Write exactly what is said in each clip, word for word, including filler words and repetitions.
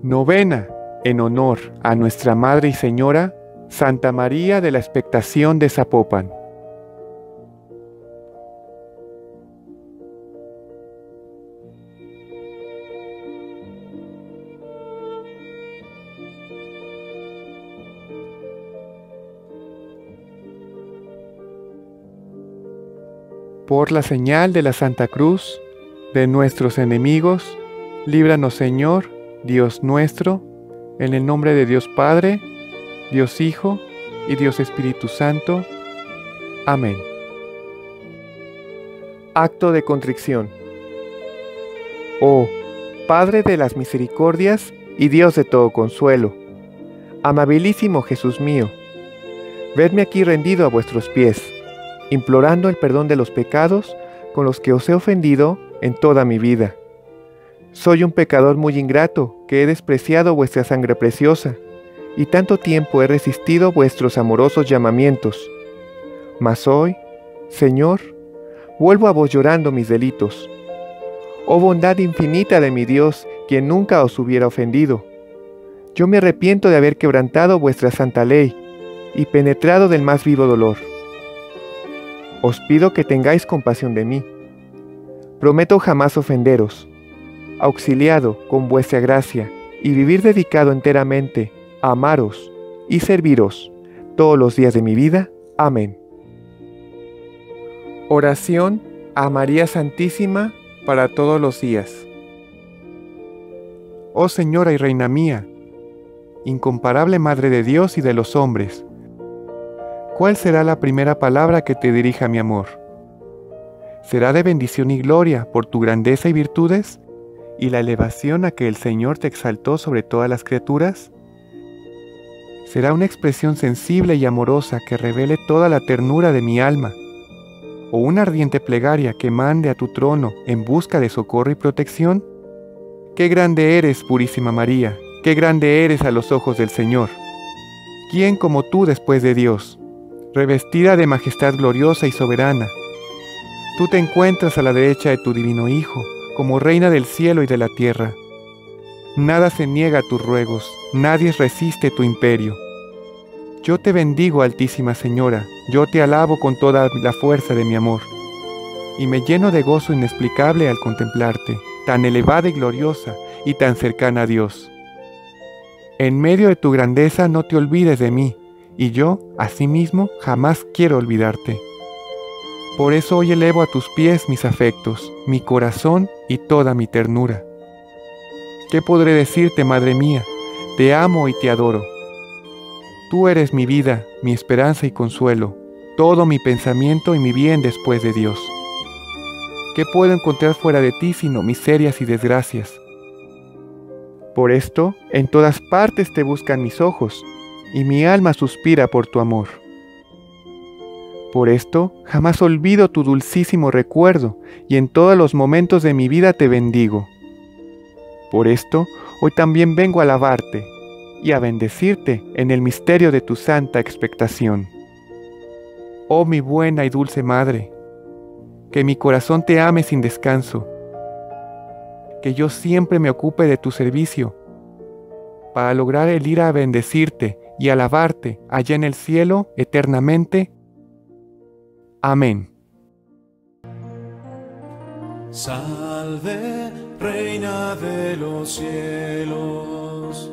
Novena, en honor a nuestra Madre y Señora, Santa María de la Expectación de Zapopan. Por la señal de la Santa Cruz, de nuestros enemigos, líbranos, Señor, Dios nuestro, en el nombre de Dios Padre, Dios Hijo y Dios Espíritu Santo. Amén. Acto de contrición. Oh, Padre de las misericordias y Dios de todo consuelo, amabilísimo Jesús mío, vedme aquí rendido a vuestros pies, implorando el perdón de los pecados con los que os he ofendido en toda mi vida. Soy un pecador muy ingrato, que he despreciado vuestra sangre preciosa, y tanto tiempo he resistido vuestros amorosos llamamientos. Mas hoy, Señor, vuelvo a vos llorando mis delitos. Oh bondad infinita de mi Dios, quien nunca os hubiera ofendido. Yo me arrepiento de haber quebrantado vuestra santa ley, y penetrado del más vivo dolor. Os pido que tengáis compasión de mí. Prometo jamás ofenderos, auxiliado con vuestra gracia, y vivir dedicado enteramente a amaros y serviros todos los días de mi vida. Amén. Oración a María Santísima para todos los días. Oh Señora y Reina mía, incomparable Madre de Dios y de los hombres, ¿cuál será la primera palabra que te dirija mi amor? ¿Será de bendición y gloria por tu grandeza y virtudes, y la elevación a que el Señor te exaltó sobre todas las criaturas? ¿Será una expresión sensible y amorosa que revele toda la ternura de mi alma? ¿O una ardiente plegaria que mande a tu trono en busca de socorro y protección? ¡Qué grande eres, purísima María! ¡Qué grande eres a los ojos del Señor! ¿Quién como tú después de Dios? Revestida de majestad gloriosa y soberana, tú te encuentras a la derecha de tu divino Hijo, como Reina del cielo y de la tierra. Nada se niega a tus ruegos, nadie resiste tu imperio. Yo te bendigo, Altísima Señora, yo te alabo con toda la fuerza de mi amor, y me lleno de gozo inexplicable al contemplarte, tan elevada y gloriosa, y tan cercana a Dios. En medio de tu grandeza no te olvides de mí, y yo, asimismo, jamás quiero olvidarte. Por eso hoy elevo a tus pies mis afectos, mi corazón y toda mi ternura. ¿Qué podré decirte, Madre mía? Te amo y te adoro. Tú eres mi vida, mi esperanza y consuelo, todo mi pensamiento y mi bien después de Dios. ¿Qué puedo encontrar fuera de ti sino miserias y desgracias? Por esto, en todas partes te buscan mis ojos, y mi alma suspira por tu amor. Por esto, jamás olvido tu dulcísimo recuerdo, y en todos los momentos de mi vida te bendigo. Por esto, hoy también vengo a alabarte, y a bendecirte en el misterio de tu santa expectación. Oh mi buena y dulce Madre, que mi corazón te ame sin descanso, que yo siempre me ocupe de tu servicio, para lograr el ir a bendecirte y alabarte allá en el cielo eternamente. Amén. Salve, Reina de los cielos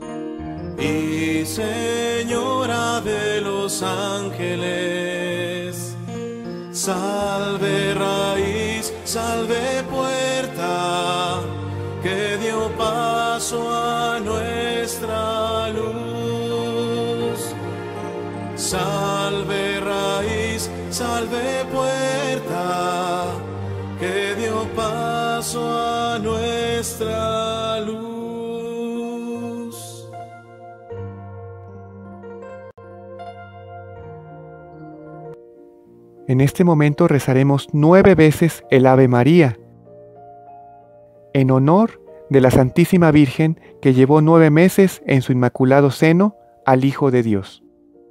y Señora de los ángeles. Salve, raíz, salve, puerta que dio paso a nuestra luz. Salve, raíz, salve, puerta que dio paso a nuestra luz. En este momento rezaremos nueve veces el Ave María, en honor de la Santísima Virgen que llevó nueve meses en su inmaculado seno al Hijo de Dios.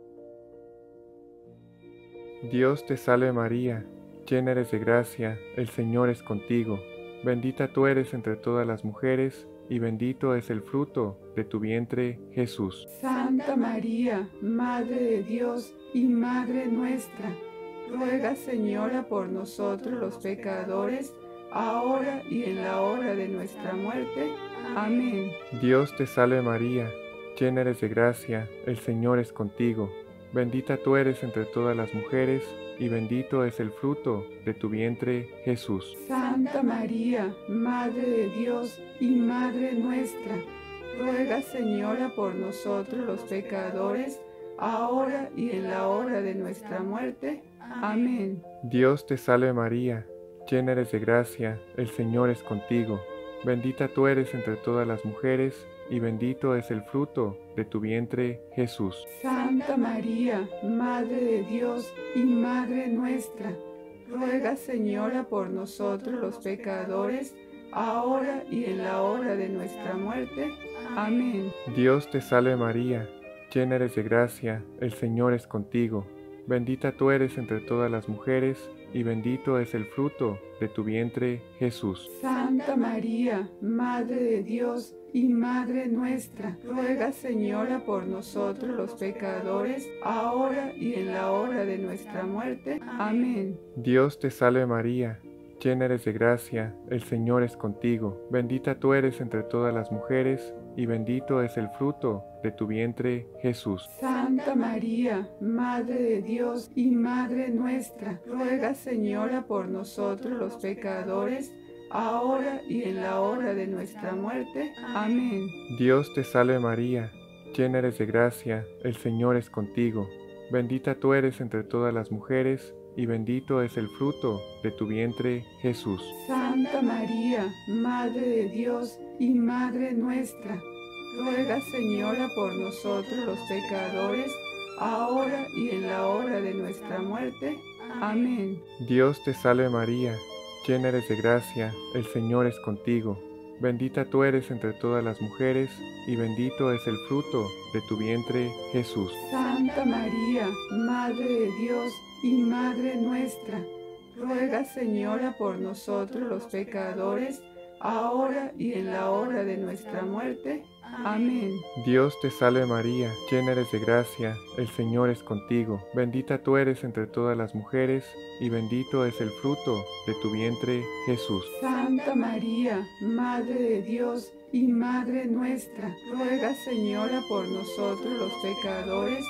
Dios te salve María, llena eres de gracia, el Señor es contigo. Bendita tú eres entre todas las mujeres, y bendito es el fruto de tu vientre, Jesús. Santa María, Madre de Dios y Madre nuestra, ruega, Señora, por nosotros los pecadores, ahora y en la hora de nuestra muerte. Amén. Dios te salve María, llena eres de gracia, el Señor es contigo. Bendita tú eres entre todas las mujeres, y bendito es el fruto de tu vientre, Jesús. Santa María, Madre de Dios y Madre nuestra, ruega, Señora, por nosotros los pecadores, ahora y en la hora de nuestra muerte. Amén. Dios te salve María, llena eres de gracia, el Señor es contigo. Bendita tú eres entre todas las mujeres, y bendito es el fruto de tu vientre, Jesús. Santa María, Madre de Dios y Madre nuestra, ruega, Señora, por nosotros los pecadores, ahora y en la hora de nuestra muerte. Amén. Dios te salve María, llena eres de gracia, el Señor es contigo. Bendita tú eres entre todas las mujeres, y bendito es el fruto de tu vientre, Jesús. Santa María, Madre de Dios y Madre nuestra, ruega, Señora, por nosotros los pecadores, ahora y en la hora de nuestra muerte. Amén. Dios te salve María, llena eres de gracia, el Señor es contigo. Bendita tú eres entre todas las mujeres, y bendito es el fruto de tu vientre, Jesús. Santa María, Madre de Dios y Madre nuestra, ruega, Señora, por nosotros los pecadores, ahora y en la hora de nuestra muerte. Amén. Dios te salve María, llena eres de gracia, el Señor es contigo. Bendita tú eres entre todas las mujeres, y bendito es el fruto de tu vientre, Jesús. Santa María, Madre de Dios y Madre nuestra, ruega, Señora, por nosotros los pecadores, ahora y en la hora de nuestra muerte. Amén. Dios te salve María, llena eres de gracia, el Señor es contigo. Bendita tú eres entre todas las mujeres, y bendito es el fruto de tu vientre, Jesús. Santa María, Madre de Dios y Madre nuestra, ruega, Señora, por nosotros los pecadores, ahora y en la hora de nuestra muerte. Amén. Dios te salve María, llena eres de gracia, el Señor es contigo. Bendita tú eres entre todas las mujeres, y bendito es el fruto de tu vientre, Jesús. Santa María, Madre de Dios y Madre nuestra, ruega, Señora, por nosotros los pecadores,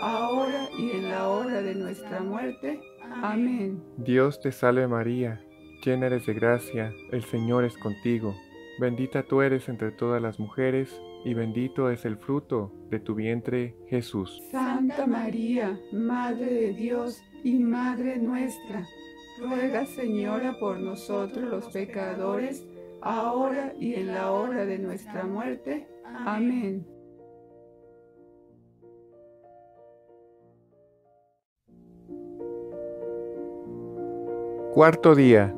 ahora y en la hora de nuestra muerte. Amén. Dios te salve María, llena eres de gracia, el Señor es contigo. Bendita tú eres entre todas las mujeres, y bendito es el fruto de tu vientre, Jesús. Santa María, Madre de Dios y Madre nuestra, ruega, Señora, por nosotros los pecadores, ahora y en la hora de nuestra muerte. Amén. Cuarto día.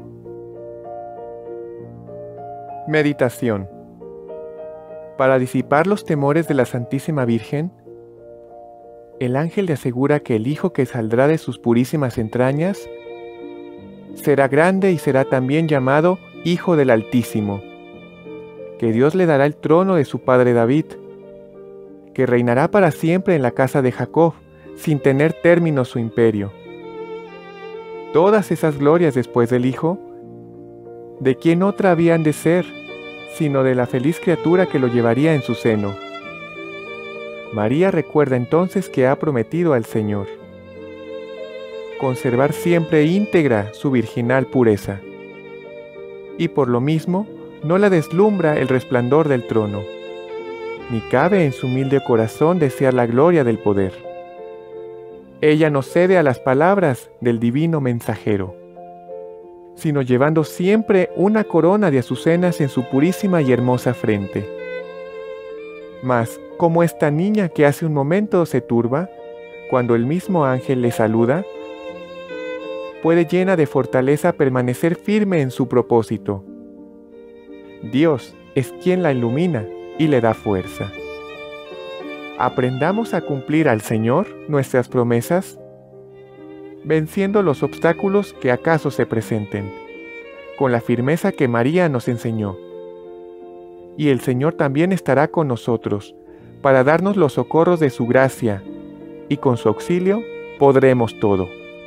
Meditación. Para disipar los temores de la Santísima Virgen, el ángel le asegura que el Hijo que saldrá de sus purísimas entrañas será grande y será también llamado Hijo del Altísimo, que Dios le dará el trono de su padre David, que reinará para siempre en la casa de Jacob, sin tener término su imperio. Todas esas glorias después del Hijo, ¿de quién otra habían de ser, sino de la feliz criatura que lo llevaría en su seno? María recuerda entonces que ha prometido al Señor conservar siempre íntegra su virginal pureza, y por lo mismo no la deslumbra el resplandor del trono, ni cabe en su humilde corazón desear la gloria del poder. Ella no cede a las palabras del divino mensajero, sino llevando siempre una corona de azucenas en su purísima y hermosa frente. Mas, como esta niña que hace un momento se turba, cuando el mismo ángel le saluda, puede llena de fortaleza permanecer firme en su propósito. Dios es quien la ilumina y le da fuerza. Aprendamos a cumplir al Señor nuestras promesas, venciendo los obstáculos que acaso se presenten, con la firmeza que María nos enseñó. y el Señor también estará con nosotros, para darnos los socorros de su gracia, y con su auxilio podremos todo.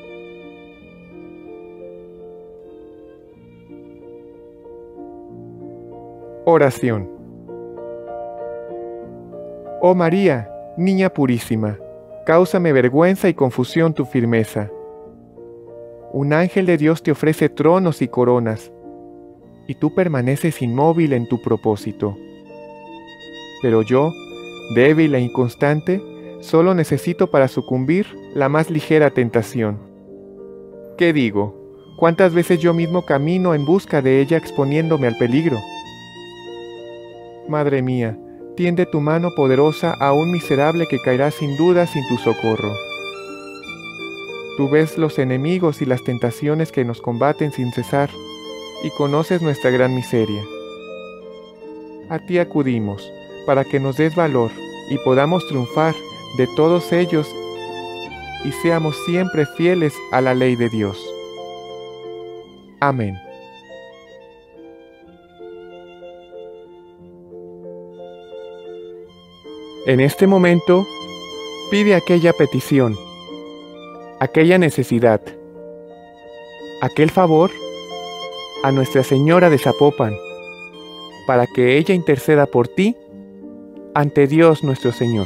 Oración. Oh María, niña purísima, cáusame vergüenza y confusión tu firmeza. Un ángel de Dios te ofrece tronos y coronas, y tú permaneces inmóvil en tu propósito. Pero yo, débil e inconstante, solo necesito para sucumbir la más ligera tentación. ¿Qué digo? ¿Cuántas veces yo mismo camino en busca de ella exponiéndome al peligro? Madre mía, tiende tu mano poderosa a un miserable que caerá sin duda sin tu socorro. Tú ves los enemigos y las tentaciones que nos combaten sin cesar, y conoces nuestra gran miseria. A ti acudimos, para que nos des valor y podamos triunfar de todos ellos y seamos siempre fieles a la ley de Dios. Amén. En este momento, pide aquella petición, aquella necesidad, aquel favor a Nuestra Señora de Zapopan, para que ella interceda por ti ante Dios nuestro Señor.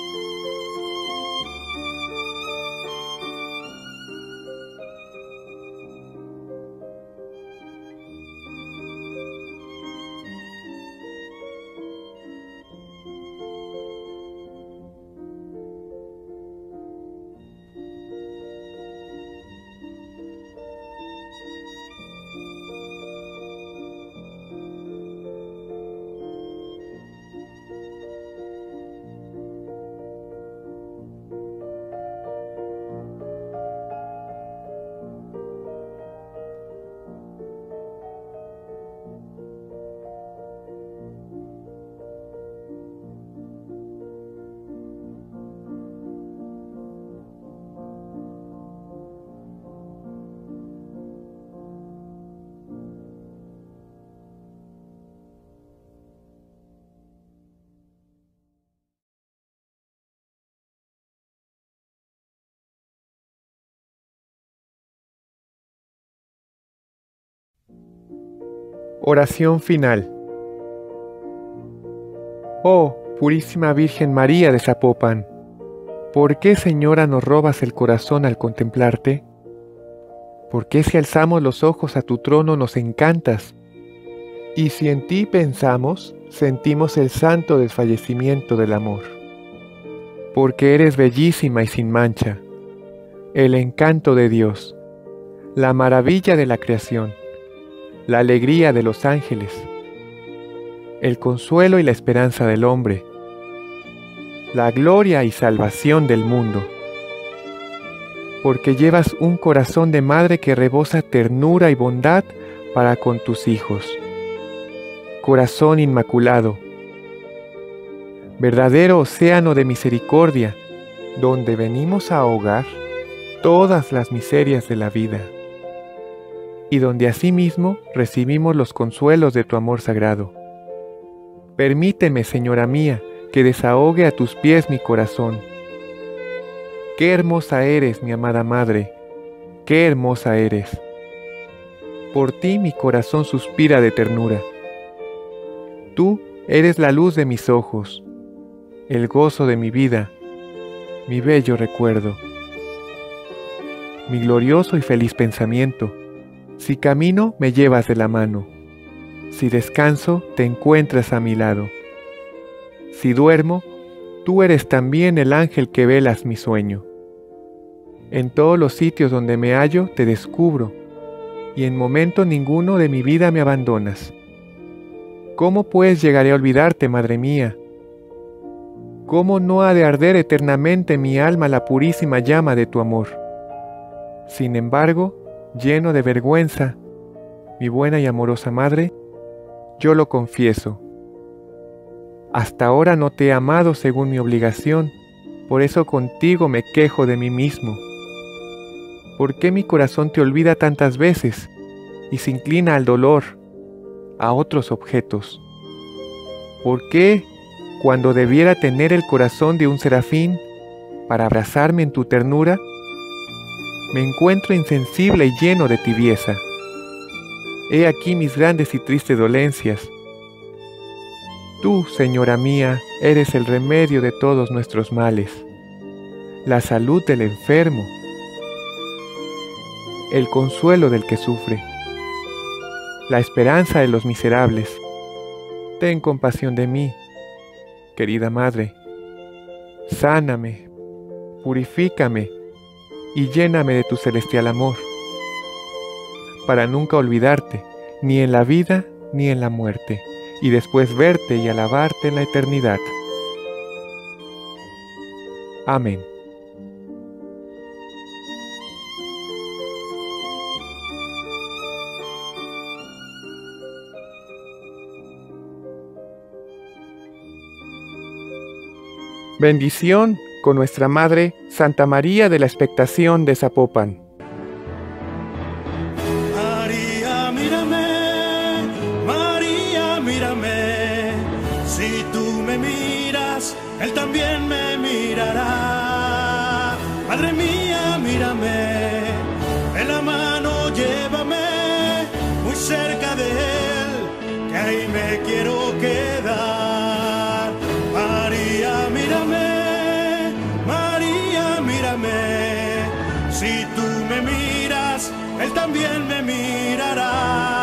Oración final. Oh, purísima Virgen María de Zapopan, ¿por qué, Señora, nos robas el corazón al contemplarte? ¿Por qué si alzamos los ojos a tu trono nos encantas? Y si en ti pensamos, sentimos el santo desfallecimiento del amor. Porque eres bellísima y sin mancha, el encanto de Dios, la maravilla de la creación, la alegría de los ángeles, el consuelo y la esperanza del hombre, la gloria y salvación del mundo. Porque llevas un corazón de madre que rebosa ternura y bondad para con tus hijos. Corazón inmaculado, verdadero océano de misericordia, donde venimos a ahogar todas las miserias de la vida, y donde asimismo recibimos los consuelos de tu amor sagrado. Permíteme, Señora mía, que desahogue a tus pies mi corazón. Qué hermosa eres, mi amada Madre, qué hermosa eres. Por ti mi corazón suspira de ternura. Tú eres la luz de mis ojos, el gozo de mi vida, mi bello recuerdo, mi glorioso y feliz pensamiento. Si camino, me llevas de la mano. Si descanso, te encuentras a mi lado. Si duermo, tú eres también el ángel que velas mi sueño. En todos los sitios donde me hallo, te descubro, y en momento ninguno de mi vida me abandonas. ¿Cómo pues llegaré a olvidarte, Madre mía? ¿Cómo no ha de arder eternamente mi alma la purísima llama de tu amor? Sin embargo, lleno de vergüenza, mi buena y amorosa Madre, yo lo confieso. Hasta ahora no te he amado según mi obligación, por eso contigo me quejo de mí mismo. ¿Por qué mi corazón te olvida tantas veces y se inclina al dolor, a otros objetos? ¿Por qué, cuando debiera tener el corazón de un serafín para abrazarme en tu ternura, me encuentro insensible y lleno de tibieza? He aquí mis grandes y tristes dolencias. Tú, Señora mía, eres el remedio de todos nuestros males, la salud del enfermo, el consuelo del que sufre, la esperanza de los miserables. Ten compasión de mí, querida Madre. Sáname, purifícame y lléname de tu celestial amor, para nunca olvidarte, ni en la vida ni en la muerte, y después verte y alabarte en la eternidad. Amén. Bendición con nuestra Madre Santa María de la Expectación de Zapopan. María, mírame, María, mírame. Si tú me miras, Él también me mirará. Madre mía, mírame, de la mano llévame muy cerca de Él, que ahí me quiero quedar. María, mírame, María, mírame. Si tú me miras, Él también me mirará.